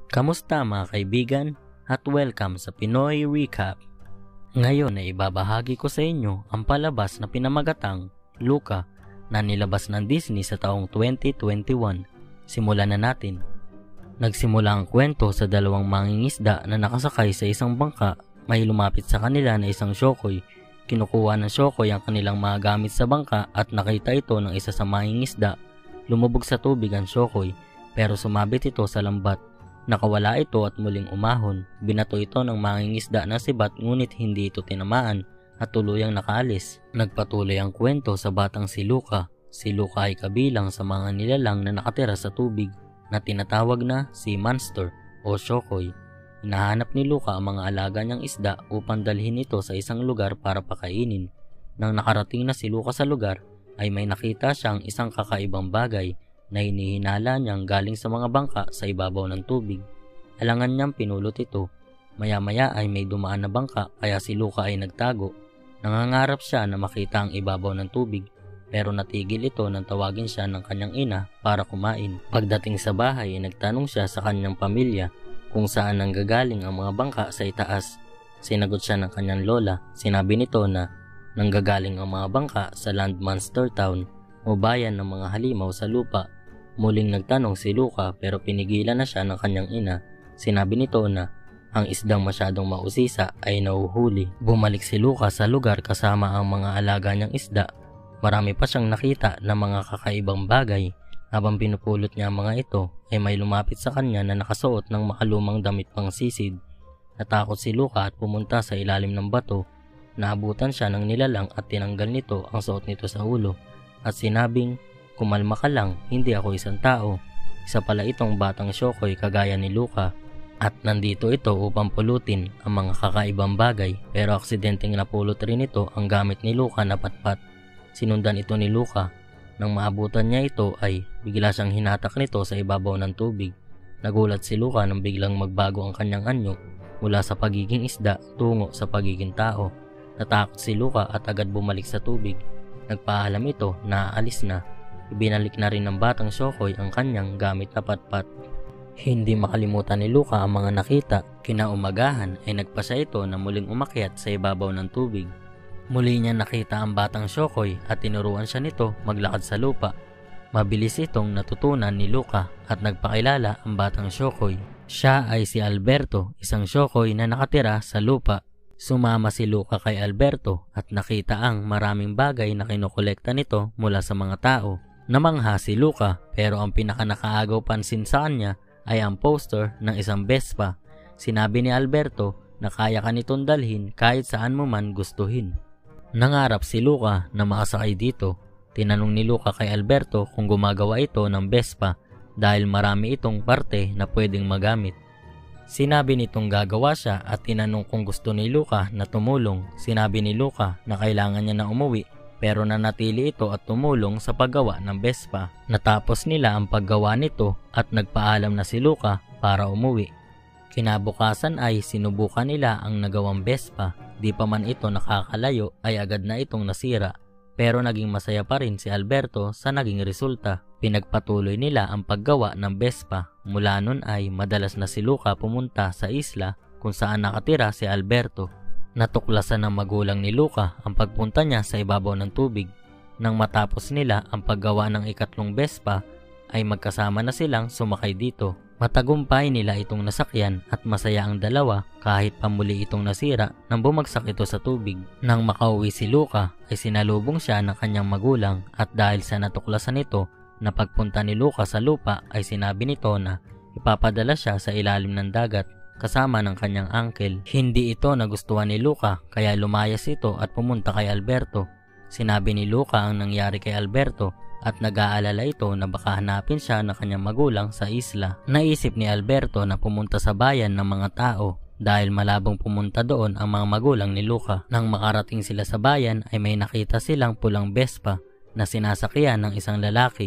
Kamusta mga kaibigan at welcome sa Pinoy Recap. Ngayon ay ibabahagi ko sa inyo ang palabas na pinamagatang Luca na nilabas ng Disney sa taong 2021. Simulan na natin. Nagsimula ang kwento sa dalawang mangingisda na nakasakay sa isang bangka. May lumapit sa kanila na isang syokoy. Kinukuha ng syokoy ang kanilang mga gamit sa bangka at nakita ito ng isa sa mangingisda. Lumubog sa tubig ang syokoy pero sumabit ito sa lambat. Nakawala ito at muling umahon. Binato ito ng mangingisda na sibat ngunit hindi ito tinamaan at tuluyang nakaalis. Nagpatuloy ang kwento sa batang si Luca. Si Luca ay kabilang sa mga nilalang na nakatira sa tubig na tinatawag na sea monster o syokoy. Hinahanap ni Luca ang mga alaga niyang isda upang dalhin ito sa isang lugar para pakainin. Nang nakarating na si Luca sa lugar ay may nakita siyang isang kakaibang bagay na hinihinala niyang galing sa mga bangka sa ibabaw ng tubig. Alangan niyang pinulot ito. Maya-maya ay may dumaan na bangka kaya si Luca ay nagtago. Nangangarap siya na makita ang ibabaw ng tubig pero natigil ito nang tawagin siya ng kanyang ina para kumain. Pagdating sa bahay ay nagtanong siya sa kanyang pamilya kung saan nanggagaling ang mga bangka sa itaas. Sinagot siya ng kanyang lola. Sinabi nito na nanggagaling ang mga bangka sa Land Monster Town o bayan ng mga halimaw sa lupa. Muling nagtanong si Luca pero pinigilan na siya ng kanyang ina. Sinabi nito na ang isdang masyadong mausisa ay nauhuli. Bumalik si Luca sa lugar kasama ang mga alaga niyang isda. Marami pa siyang nakita na mga kakaibang bagay. Habang pinupulot niya ang mga ito ay may lumapit sa kanya na nakasuot ng makalumang damit pang sisid. Natakot si Luca at pumunta sa ilalim ng bato. Naabutan siya ng nilalang at tinanggal nito ang suot nito sa ulo at sinabing, "Kumalma ka lang, hindi ako isang tao." Isa pala itong batang syokoy kagaya ni Luca at nandito ito upang pulutin ang mga kakaibang bagay pero aksidenteng napulot rin ito ang gamit ni Luca na patpat. Sinundan ito ni Luca. Nang maabutan niya ito ay bigla siyang hinatak nito sa ibabaw ng tubig. Nagulat si Luca nang biglang magbago ang kanyang anyo mula sa pagiging isda tungo sa pagiging tao. Natakot si Luca at agad bumalik sa tubig. Nagpaalam ito na aalis na. Ibinalik na rin ng batang syokoy ang kanyang gamit na patpat. Hindi makalimutan ni Luca ang mga nakita. Kinaumagahan ay nagpasya ito na muling umakyat sa ibabaw ng tubig. Muli niya nakita ang batang syokoy at tinuruan siya nito maglakad sa lupa. Mabilis itong natutunan ni Luca at nagpakilala ang batang syokoy. Siya ay si Alberto, isang syokoy na nakatira sa lupa. Sumama si Luca kay Alberto at nakita ang maraming bagay na kinokolekta nito mula sa mga tao. Namangha si Luca pero ang pinakanakaagaw pansin sa kanya ay ang poster ng isang Vespa. Sinabi ni Alberto na kaya ka nitong dalhin kahit saan mo man gustuhin. Nangarap si Luca na makasakay dito. Tinanong ni Luca kay Alberto kung gumagawa ito ng Vespa dahil marami itong parte na pwedeng magamit. Sinabi nitong gagawa siya at tinanong kung gusto ni Luca na tumulong. Sinabi ni Luca na kailangan niya na umuwi pero nanatili ito at tumulong sa paggawa ng Vespa. Natapos nila ang paggawa nito at nagpaalam na si Luca para umuwi. Kinabukasan ay sinubukan nila ang nagawang Vespa. Di pa man ito nakakalayo ay agad na itong nasira. Pero naging masaya pa rin si Alberto sa naging resulta. Pinagpatuloy nila ang paggawa ng Vespa. Mula nun ay madalas na si Luca pumunta sa isla kung saan nakatira si Alberto. Natuklasan ng magulang ni Luca ang pagpunta niya sa ibabaw ng tubig. Nang matapos nila ang paggawa ng ikatlong Vespa ay magkasama na silang sumakay dito. Matagumpay nila itong nasakyan at masaya ang dalawa kahit pamuli itong nasira nang bumagsak ito sa tubig. Nang makauwi si Luca ay sinalubong siya ng kanyang magulang at dahil sa natuklasan nito na pagpunta ni Luca sa lupa ay sinabi nito na ipapadala siya sa ilalim ng dagat kasama ng kanyang uncle. Hindi ito nagustuhan ni Luca kaya lumayas ito at pumunta kay Alberto. Sinabi ni Luca ang nangyari kay Alberto at nag-aalala ito na baka hanapin siya ng kanyang magulang sa isla. Naisip ni Alberto na pumunta sa bayan ng mga tao dahil malabong pumunta doon ang mga magulang ni Luca. Nang makarating sila sa bayan ay may nakita silang pulang Vespa na sinasakyan ng isang lalaki.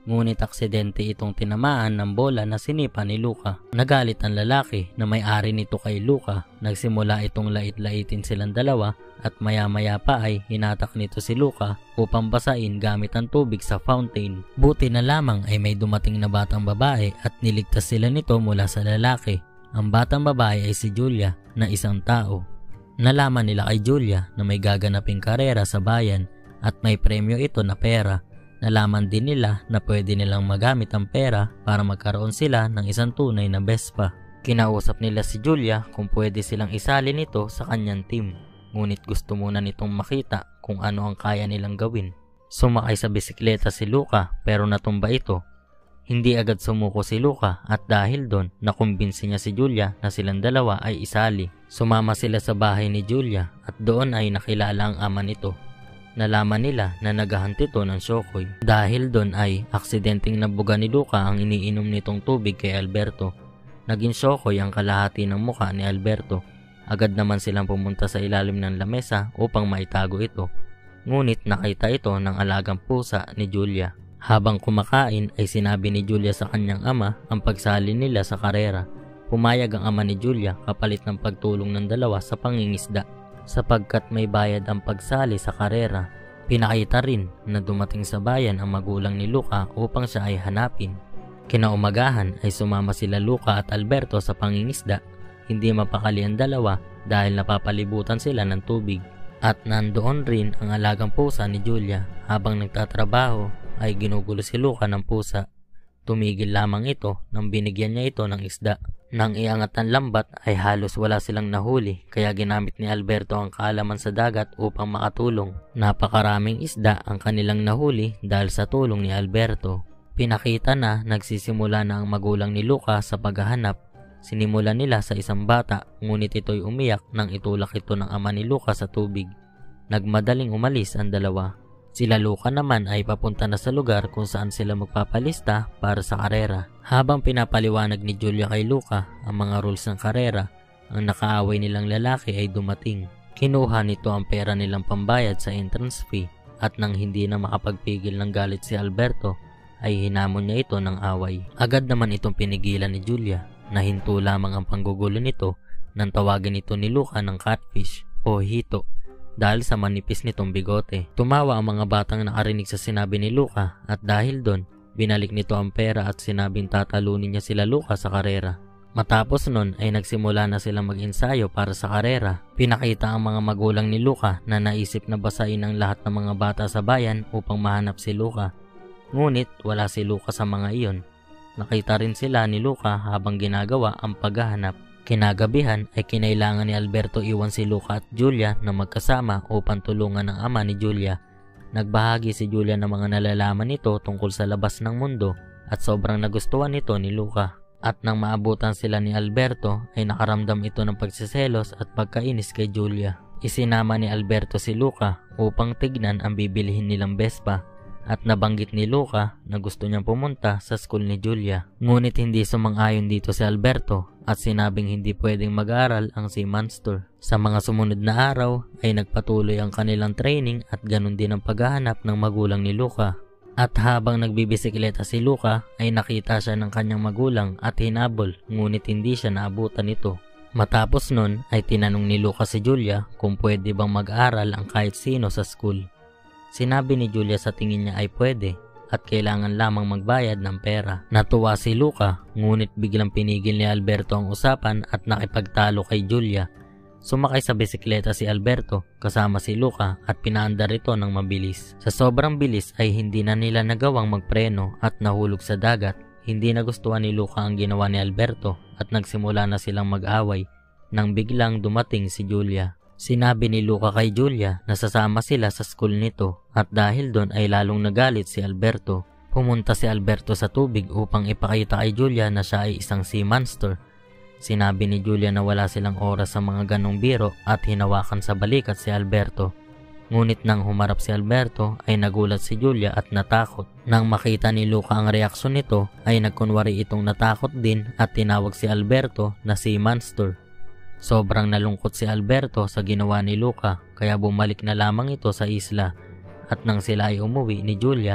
ngunit aksidente itong tinamaan ng bola na sinipa ni Luka. Nagalit ang lalaki na may-ari nito kay Luka. Nagsimula itong lait-laitin silang dalawa at maya-maya pa ay hinatak nito si Luka upang basain gamit ang tubig sa fountain. Buti na lamang ay may dumating na batang babae at niligtas sila nito mula sa lalaki. Ang batang babae ay si Julia na isang tao. Nalaman nila kay Julia na may gaganaping karera sa bayan at may premyo ito na pera. Nalaman din nila na pwede nilang magamit ang pera para magkaroon sila ng isang tunay na Vespa. Kinausap nila si Julia kung pwede silang isali nito sa kanyang team. Ngunit gusto muna nitong makita kung ano ang kaya nilang gawin. Sumakay sa bisikleta si Luka pero natumba ito. Hindi agad sumuko si Luka at dahil doon nakumbinsi niya si Julia na silang dalawa ay isali. Sumama sila sa bahay ni Julia at doon ay nakilala ang ama nito. Nalaman nila na naghahanti to ng Shokoy. Dahil doon ay aksidenteng nabuga ni Luka ang iniinom nitong tubig kay Alberto. Naging Shokoy ang kalahati ng muka ni Alberto. Agad naman silang pumunta sa ilalim ng lamesa upang maitago ito. Ngunit nakita ito ng alagang pusa ni Julia. Habang kumakain ay sinabi ni Julia sa kanyang ama ang pagsali nila sa karera. Pumayag ang ama ni Julia kapalit ng pagtulong ng dalawa sa pangingisda. Sapagkat may bayad ang pagsali sa karera, pinakita rin na dumating sa bayan ang magulang ni Luka upang siya ay hanapin. Kinaumagahan ay sumama sila Luka at Alberto sa pangingisda. Hindi mapakali ang dalawa dahil napapalibutan sila ng tubig. At nandoon rin ang alagang pusa ni Julia. Habang nagtatrabaho ay ginugulo si Luka ng pusa. Tumigil lamang ito nang binigyan niya ito ng isda. Nang iangat ang lambat ay halos wala silang nahuli kaya ginamit ni Alberto ang kaalaman sa dagat upang makatulong. Napakaraming isda ang kanilang nahuli dahil sa tulong ni Alberto. Pinakita na nagsisimula na ang magulang ni Luka sa paghahanap. Sinimula nila sa isang bata ngunit ito'y umiyak nang itulak ito ng ama ni Luka sa tubig. Nagmadaling umalis ang dalawa. Sila Luka naman ay papunta na sa lugar kung saan sila magpapalista para sa karera. Habang pinapaliwanag ni Julia kay Luka ang mga rules ng karera, ang nakaaway nilang lalaki ay dumating. Kinuha nito ang pera nilang pambayad sa entrance fee at nang hindi na makapagpigil ng galit si Alberto, ay hinamon niya ito ng away. Agad naman itong pinigilan ni Julia. Nahinto lamang ang panggugulo nito nang tawagin ito ni Luka ng catfish o hito. Dahil sa manipis nitong bigote. Tumawa ang mga batang nakarinig sa sinabi ni Luka at dahil doon, binalik nito ang pera at sinabing tatalunin niya sila Luka sa karera. Matapos nun ay nagsimula na silang mag-ensayo para sa karera. Pinakita ang mga magulang ni Luka na naisip na basain ang lahat ng mga bata sa bayan upang mahanap si Luka. Ngunit wala si Luka sa mga iyon. Nakita rin sila ni Luka habang ginagawa ang paghahanap. Kinagabihan ay kinailangan ni Alberto iwan si Luka at Julia na magkasama upang tulungan ng ama ni Julia. Nagbahagi si Julia ng mga nalalaman nito tungkol sa labas ng mundo at sobrang nagustuhan nito ni Luka. At nang maabutan sila ni Alberto ay nakaramdam ito ng pagsiselos at pagkainis kay Julia. Isinama ni Alberto si Luka upang tignan ang bibilihin nilang Vespa. At nabanggit ni Luka na gusto niyang pumunta sa school ni Julia. Ngunit hindi sumang-ayon dito si Alberto at sinabing hindi pwedeng mag-aral ang si Monster. Sa mga sumunod na araw ay nagpatuloy ang kanilang training at ganun din ang paghahanap ng magulang ni Luka. At habang nagbibisikleta si Luka ay nakita siya ng kanyang magulang at hinabol ngunit hindi siya naabutan nito. Matapos nun ay tinanong ni Luka si Julia kung pwede bang mag-aral ang kahit sino sa school. Sinabi ni Julia sa tingin niya ay pwede at kailangan lamang magbayad ng pera. Natuwa si Luka ngunit biglang pinigil ni Alberto ang usapan at nakipagtalo kay Julia. Sumakay sa bisikleta si Alberto kasama si Luka at pinaandar ito ng mabilis. Sa sobrang bilis ay hindi na nila nagawang magpreno at nahulog sa dagat. Hindi nagustuhan ni Luka ang ginawa ni Alberto at nagsimula na silang mag-away nang biglang dumating si Julia. Sinabi ni Luka kay Julia na sasama sila sa school nito at dahil doon ay lalong nagalit si Alberto. Pumunta si Alberto sa tubig upang ipakita kay Julia na siya ay isang sea monster. Sinabi ni Julia na wala silang oras sa mga ganong biro at hinawakan sa balikat si Alberto. Ngunit nang humarap si Alberto ay nagulat si Julia at natakot. Nang makita ni Luka ang reaksyon nito ay nagkunwari itong natakot din at tinawag si Alberto na sea monster. Sobrang nalungkot si Alberto sa ginawa ni Luka kaya bumalik na lamang ito sa isla at nang sila ay umuwi ni Julia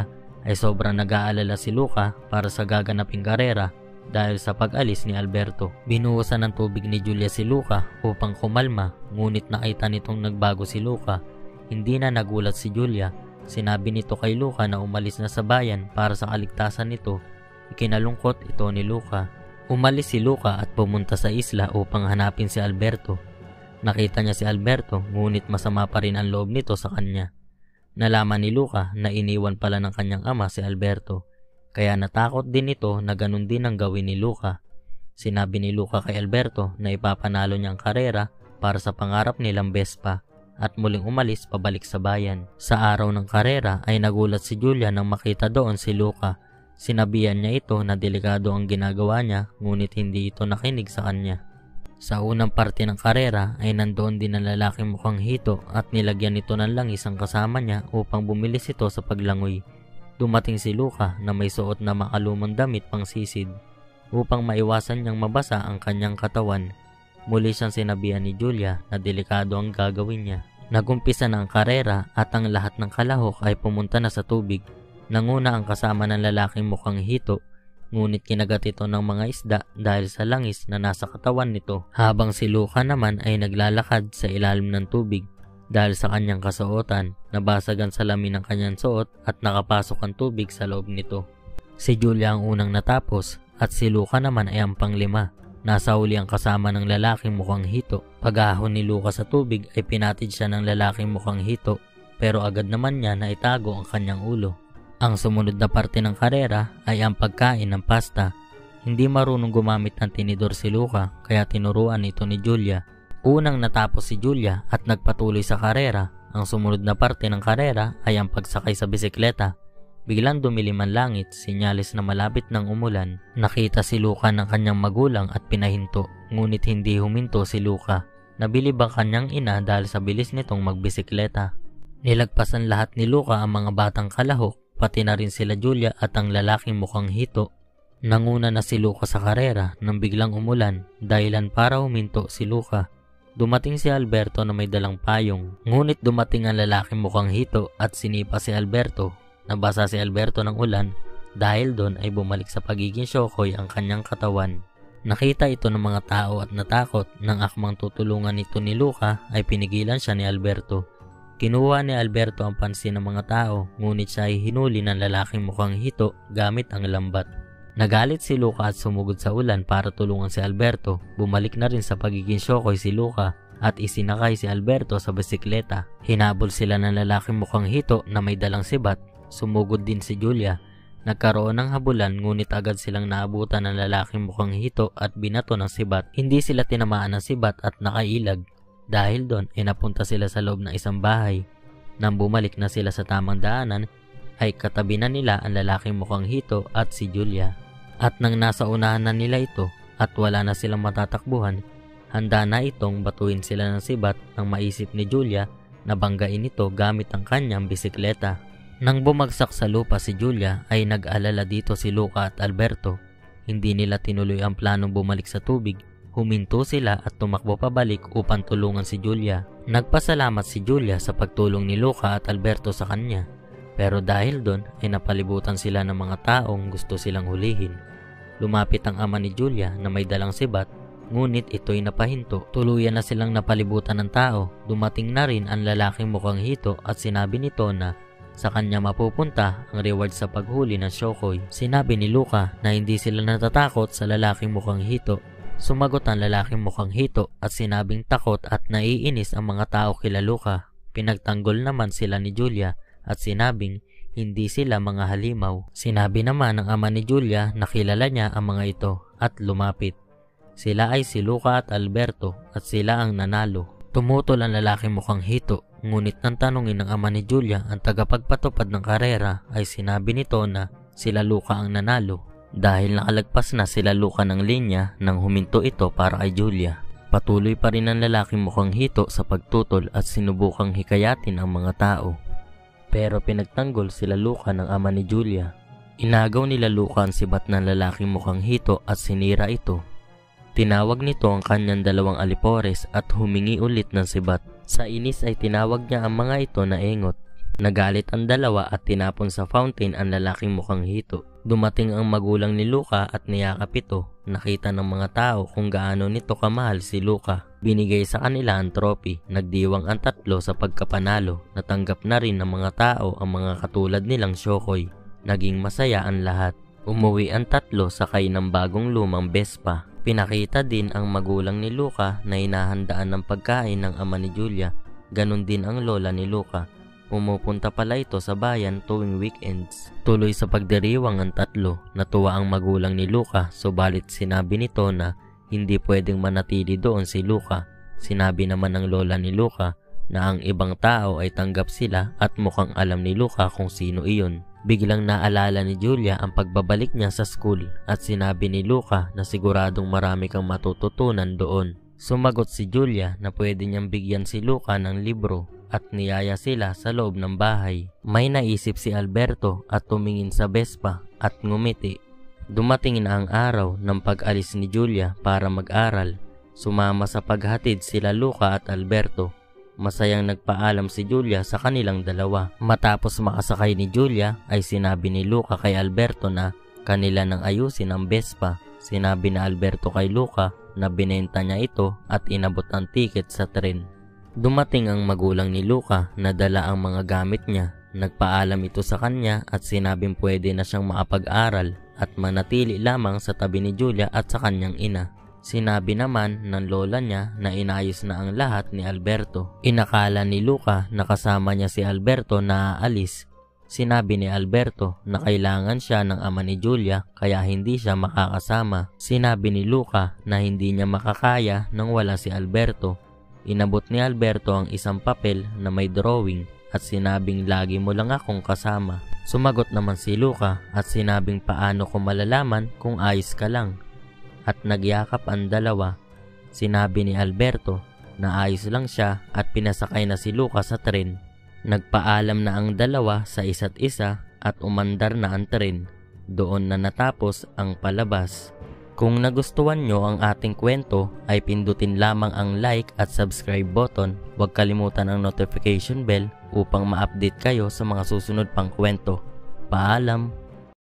ay sobrang nag-aalala si Luca para sa gaganaping karera dahil sa pag-alis ni Alberto. Binuhusan ng tubig ni Julia si Luca upang kumalma, ngunit nakita nitong nagbago si Luca. Hindi na nagulat si Julia. Sinabi nito kay Luca na umalis na sa bayan para sa kaligtasan nito. Ikinalungkot ito ni Luca. Umalis si Luca at pumunta sa isla upang hanapin si Alberto. Nakita niya si Alberto, ngunit masama pa rin ang loob nito sa kanya. Nalaman ni Luca na iniwan pala ng kanyang ama si Alberto, kaya natakot din ito na ganun din ang gawin ni Luca. Sinabi ni Luca kay Alberto na ipapanalo niya ang karera para sa pangarap nilang Vespa at muling umalis pabalik sa bayan. Sa araw ng karera ay nagulat si Julia nang makita doon si Luca. Sinabihan niya ito na delikado ang ginagawa niya, ngunit hindi ito nakinig sa kanya. Sa unang parte ng karera ay nandoon din ang lalaking mukhang hito at nilagyan nito ng langis ang kasama niya upang bumilis ito sa paglangoy. Dumating si Luca na may suot na makalumang damit pang sisid upang maiwasan niyang mabasa ang kanyang katawan. Muli siyang sinabihan ni Julia na delikado ang gagawin niya. Nagumpisa na ang karera at ang lahat ng kalahok ay pumunta na sa tubig. Nanguna ang kasama ng lalaking mukhang hito, ngunit kinagat ito ng mga isda dahil sa langis na nasa katawan nito, habang si Luca naman ay naglalakad sa ilalim ng tubig. Dahil sa kanyang kasuotan, nabasag ang salamin ng kanyang suot at nakapasok ang tubig sa loob nito. Si Julia ang unang natapos at si Luca naman ay ang panglima. Nasa huli ang kasama ng lalaking mukhang hito. Pag-ahon ni Luca sa tubig ay pinatid siya ng lalaking mukhang hito, pero agad naman niya na itago ang kanyang ulo. Ang sumunod na parte ng karera ay ang pagkain ng pasta. Hindi marunong gumamit ng tinidor si Luca, kaya tinuruan ito ni Julia. Unang natapos si Julia at nagpatuloy sa karera. Ang sumunod na parte ng karera ay ang pagsakay sa bisikleta. Biglang dumilim ang langit, sinyalis na malapit ng umulan. Nakita si Luca ng kanyang magulang at pinahinto, ngunit hindi huminto si Luca. Nabilib ang kanyang ina dahil sa bilis nitong magbisikleta. Nilagpasan lahat ni Luca ang mga batang kalahok, pati na rin sila Julia at ang lalaking mukhang hito. Nanguna na si Luca sa karera nang biglang umulan, dahilan para huminto si Luca. Dumating si Alberto na may dalang payong, ngunit dumating ang lalaking mukhang hito at sinipa si Alberto. Nabasa si Alberto ng ulan, dahil doon ay bumalik sa pagiging syokoy ang kanyang katawan. Nakita ito ng mga tao at natakot. Nang akmang tutulungan ito ni Luca ay pinigilan siya ni Alberto. Kinuha ni Alberto ang pansin ng mga tao, ngunit siya ay hinuli ng lalaking mukhang hito gamit ang lambat. Nagalit si Luca at sumugod sa ulan para tulungan si Alberto. Bumalik na rin sa pagiging syokoy si Luca at isinakay si Alberto sa bisikleta. Hinabol sila ng lalaking mukhang hito na may dalang sibat. Sumugod din si Julia. Nagkaroon ng habulan, ngunit agad silang naabutan ng lalaking mukhang hito at binato ng sibat. Hindi sila tinamaan ng sibat at nakailag. Dahil doon ay napunta sila sa loob ng isang bahay. Nang bumalik na sila sa tamang daanan ay katabi na nila ang lalaking mukhang hito at si Julia. At nang nasa unahan na nila ito at wala na silang matatakbuhan, handa na itong batuin sila ng sibat nang maisip ni Julia na banggain ito gamit ang kanyang bisikleta. Nang bumagsak sa lupa si Julia ay nag-alala dito si Luca at Alberto. Hindi nila tinuloy ang planong bumalik sa tubig. Huminto sila at tumakbo pabalik upang tulungan si Julia. Nagpasalamat si Julia sa pagtulong ni Luca at Alberto sa kanya. Pero dahil doon ay napalibutan sila ng mga taong gusto silang hulihin. Lumapit ang ama ni Julia na may dalang sibat, ngunit ito'y napahinto. Tuluyan na silang napalibutan ng tao. Dumating na rin ang lalaking mukhang hito at sinabi nito na sa kanya mapupunta ang reward sa paghuli ng syokoy. Sinabi ni Luca na hindi sila natatakot sa lalaking mukhang hito. Sumagot ang lalaking mukhang hito at sinabing takot at naiinis ang mga tao kila Luca. Pinagtanggol naman sila ni Julia at sinabing hindi sila mga halimaw. Sinabi naman ng ama ni Julia na kilala niya ang mga ito at lumapit. Sila ay si Luca at Alberto at sila ang nanalo. Tumutol ang lalaking mukhang hito, ngunit nang tanungin ng ama ni Julia ang tagapagpatupad ng karera ay sinabi nito na sila Luca ang nanalo. Dahil nakalagpas na sila Luca ng linya nang huminto ito para kay Julia. Patuloy pa rin ang lalaking mukhang hito sa pagtutol at sinubukang hikayatin ang mga tao. Pero pinagtanggol sila Luca ng ama ni Julia. Inagaw nila Luca ang sibat ng lalaking mukhang hito at sinira ito. Tinawag nito ang kanyang dalawang alipores at humingi ulit ng sibat. Sa inis ay tinawag niya ang mga ito na engot. Nagalit ang dalawa at tinapon sa fountain ang lalaking mukhang hito. Dumating ang magulang ni Luca at niyakap ito. Nakita ng mga tao kung gaano nito kamahal si Luca. Binigay sa kanila ang trophy. Nagdiwang ang tatlo sa pagkapanalo. Natanggap na rin ng mga tao ang mga katulad nilang Shokoy. Naging masaya ang lahat. Umuwi ang tatlo sakay ng bagong lumang Vespa. Pinakita din ang magulang ni Luca na hinahandaan ng pagkain ng ama ni Julia. Ganon din ang lola ni Luca. Pumupunta pala ito sa bayan tuwing weekends. Tuloy sa pagdiriwang ang tatlo. Natuwa ang magulang ni Luca, subalit sinabi nito na hindi pwedeng manatili doon si Luca. Sinabi naman ng lola ni Luca na ang ibang tao ay tanggap sila at mukhang alam ni Luca kung sino iyon. Biglang naalala ni Julia ang pagbabalik niya sa school at sinabi ni Luca na siguradong marami kang matututunan doon. Sumagot si Julia na pwede niyang bigyan si Luca ng libro at niyaya sila sa loob ng bahay. May naisip si Alberto at tumingin sa Vespa at ngumiti. Dumating na ang araw ng pag-alis ni Julia para mag-aral. Sumama sa paghatid sila Luca at Alberto. Masayang nagpaalam si Julia sa kanilang dalawa. Matapos makasakay ni Julia ay sinabi ni Luca kay Alberto na kanila nang ayusin ang Vespa. Sinabi na Alberto kay Luca na binenta niya ito at inabot ang ticket sa tren. Dumating ang magulang ni Luca na dala ang mga gamit niya. Nagpaalam ito sa kanya at sinabing pwede na siyang makapag-aral at manatili lamang sa tabi ni Julia at sa kanyang ina. Sinabi naman ng lola niya na inayos na ang lahat ni Alberto. Inakala ni Luca na kasama niya si Alberto na aalis. Sinabi ni Alberto na kailangan siya ng ama ni Julia kaya hindi siya makakasama. Sinabi ni Luca na hindi niya makakaya nang wala si Alberto. Inabot ni Alberto ang isang papel na may drawing at sinabing lagi mo lang akong kasama. Sumagot naman si Luca at sinabing paano ko malalaman kung ayos ka lang. At nagyakap ang dalawa. Sinabi ni Alberto na ayos lang siya at pinasakay na si Luca sa tren. Nagpaalam na ang dalawa sa isa't isa at umandar na ang tren. Doon na natapos ang palabas. Kung nagustuhan nyo ang ating kwento ay pindutin lamang ang like at subscribe button. Huwag kalimutan ang notification bell upang ma-update kayo sa mga susunod pang kwento. Paalam!